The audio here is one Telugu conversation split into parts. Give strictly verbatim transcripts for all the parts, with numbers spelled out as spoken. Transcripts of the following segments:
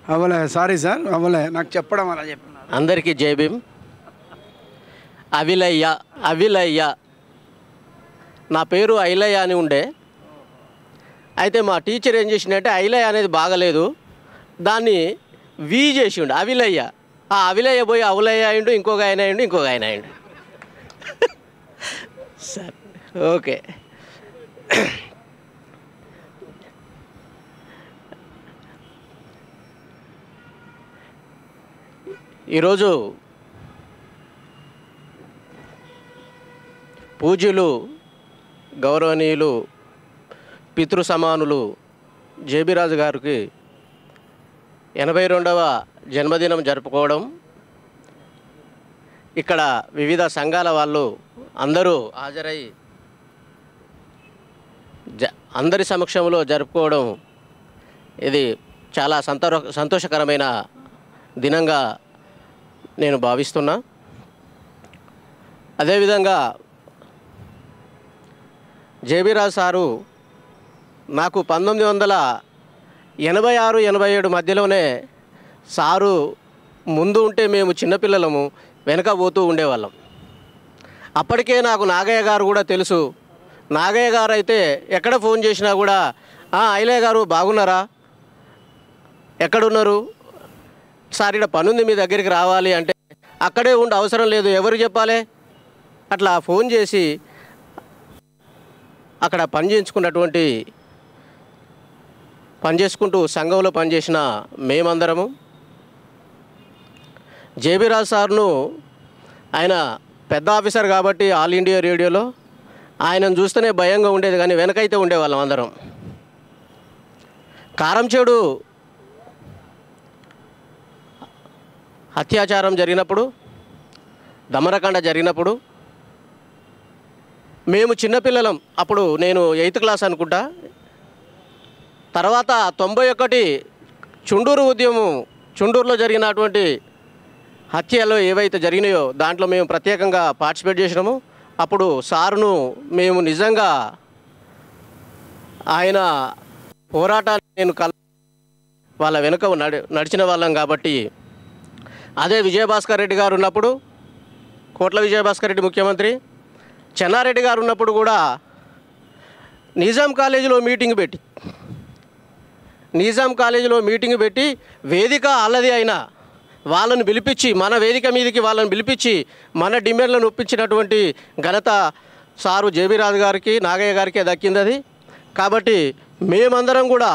అవ్వలే, సారీ సార్, అవ్వలే, నాకు చెప్పడం అలా చెప్పినారు. అందరికీ జై భీమ్. అవిలయ్య అవిలయ్య నా పేరు ఐలయ్య అని ఉండే. అయితే మా టీచర్ ఏం చేసిందంటే ఐలయ్య అనేది బాగలేదు, దాన్ని వి చేసి ఉండే అవిలయ్య. ఆ అవిలయ్య పోయి అవులయ్య అయిండు, ఇంకొక ఆయన అయిండు, ఇంకొక ఆయన అయిండు. Sir okay. ఈరోజు పూజ్యులు గౌరవనీయులు పితృ సమానులు జేబీరాజు గారికి ఎనభై రెండవ జన్మదినం జరుపుకోవడం, ఇక్కడ వివిధ సంఘాల వాళ్ళు అందరూ హాజరై జ అందరి సమక్షంలో జరుపుకోవడం ఇది చాలా సంతో సంతోషకరమైన దినంగా నేను భావిస్తున్నా. అదేవిధంగా జేబీరాజు సారు నాకు పంతొమ్మిది వందల ఎనభై ఆరు ఎనభై ఏడు మధ్యలోనే సారు ముందు ఉంటే మేము చిన్నపిల్లలము వెనక పోతూ ఉండేవాళ్ళం. అప్పటికే నాకు నాగయ్య గారు కూడా తెలుసు. నాగయ్య గారు అయితే ఎక్కడ ఫోన్ చేసినా కూడా ఐలయ్య గారు బాగున్నారా, ఎక్కడున్నారు సార్, ఇక్కడ పనుంది మీ దగ్గరికి రావాలి అంటే అక్కడే ఉండి అవసరం లేదు, ఎవరు చెప్పాలి, అట్లా ఫోన్ చేసి అక్కడ పని చేయించుకున్నటువంటి పని చేసుకుంటూ సంఘంలో పనిచేసిన మేమందరము జేబీరాజు సార్ను, ఆయన పెద్ద ఆఫీసర్ కాబట్టి ఆల్ ఇండియా రేడియోలో ఆయనను చూస్తేనే భయంగా ఉండేది, కానీ వెనకైతే ఉండేవాళ్ళం అందరం. కారంచేడు అత్యాచారం జరిగినప్పుడు, దమరకాండ జరిగినప్పుడు మేము చిన్నపిల్లలం, అప్పుడు నేను ఎయిత్ క్లాస్ అనుకుంటా. తర్వాత తొంభై ఒకటి చుండూరు ఉద్యమం, చుండూరులో జరిగినటువంటి హత్యలు ఏవైతే జరిగినాయో దాంట్లో మేము ప్రత్యేకంగా పార్టిసిపేట్ చేసినాము. అప్పుడు సారును మేము నిజంగా ఆయన పోరాటాన్ని నేను కల్ వాళ్ళ వెనుక నడి నడిచిన వాళ్ళం కాబట్టి. అదే విజయభాస్కర్ రెడ్డి గారు ఉన్నప్పుడు, కోట్ల విజయభాస్కర్ రెడ్డి ముఖ్యమంత్రి, చెన్నారెడ్డి గారు ఉన్నప్పుడు కూడా నిజాం కాలేజీలో మీటింగ్ పెట్టి నిజాం కాలేజీలో మీటింగ్ పెట్టి వేదిక అల్లది అయినా వాళ్ళను పిలిపించి, మన వేదిక మీదకి వాళ్ళని పిలిపించి మన డిమాండ్లను ఒప్పించినటువంటి ఘనత సారు జేబీరాజు గారికి, నాగయ్య గారికే దక్కింది అది. కాబట్టి మేమందరం కూడా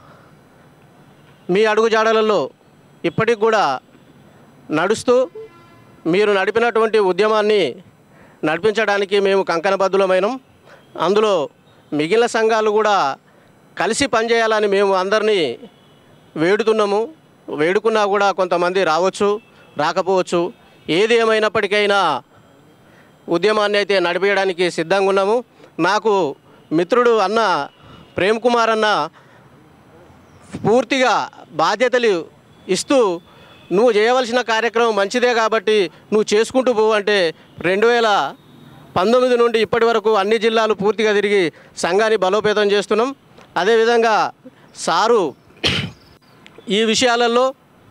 మీ అడుగుజాడలలో ఇప్పటికి కూడా నడుస్తూ మీరు నడిపినటువంటి ఉద్యమాన్ని నడిపించడానికి మేము కంకణబద్ధులమైనం. అందులో మిగిలిన సంఘాలు కూడా కలిసి పనిచేయాలని మేము అందరినీ వేడుతున్నాము. వేడుకున్నా కూడా కొంతమంది రావచ్చు, రాకపోవచ్చు. ఏది ఏమైనప్పటికైనా ఉద్యమాన్ని అయితే నడిపించడానికి సిద్ధంగా ఉన్నాము. నాకు మిత్రుడు అన్న ప్రేమ్ కుమార్ అన్న పూర్తిగా బాధ్యతలు ఇస్తూ, నువ్వు చేయవలసిన కార్యక్రమం మంచిదే కాబట్టి నువ్వు చేసుకుంటూ పో అంటే రెండు వేల పంతొమ్మిది నుండి ఇప్పటి వరకు అన్ని జిల్లాలు పూర్తిగా తిరిగి సంఘాన్ని బలోపేతం చేస్తున్నాం. అదేవిధంగా సారు ఈ విషయాలలో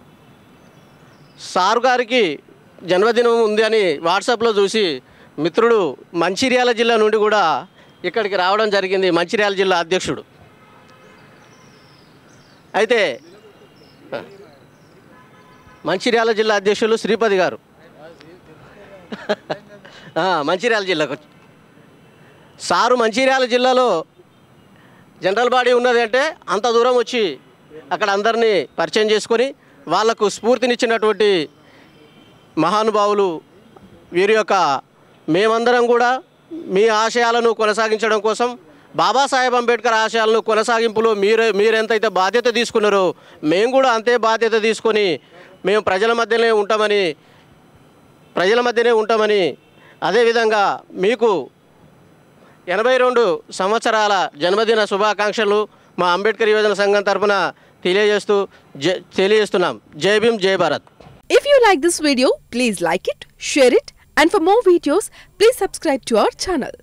సారు గారికి జన్మదినం ఉంది అని వాట్సాప్లో చూసి మిత్రుడు మంచిర్యాల జిల్లా నుండి కూడా ఇక్కడికి రావడం జరిగింది, మంచిర్యాల జిల్లా అధ్యక్షుడు. అయితే మంచిర్యాల జిల్లా అధ్యక్షులు శ్రీపతి గారు మంచిర్యాల జిల్లాకు సారు మంచిర్యాల జిల్లాలో జనరల్ బాడీ ఉన్నది అంటే అంత దూరం వచ్చి అక్కడ అందరినీ పరిచయం చేసుకొని వాళ్లకు స్ఫూర్తినిచ్చినటువంటి మహానుభావులు వీరి యొక్క మేమందరం కూడా మీ ఆశయాలను కొనసాగించడం కోసం, బాబాసాహెబ్ అంబేద్కర్ ఆశయాలను కొనసాగింపులో మీరు మీరెంతైతే బాధ్యత తీసుకున్నారో మేము కూడా అంతే బాధ్యత తీసుకొని మేము ప్రజల మధ్యనే ఉంటామని ప్రజల మధ్యనే ఉంటామని అదేవిధంగా మీకు ఎనభై రెండు సంవత్సరాల జన్మదిన శుభాకాంక్షలు మా అంబేద్కర్ యువజన సంఘం తరపున తెలియజేస్తూ తెలియజేస్తున్నాం. జై భీమ్, జై Bharat. If you like this video, please like it, share it, and for more videos, please subscribe to our channel.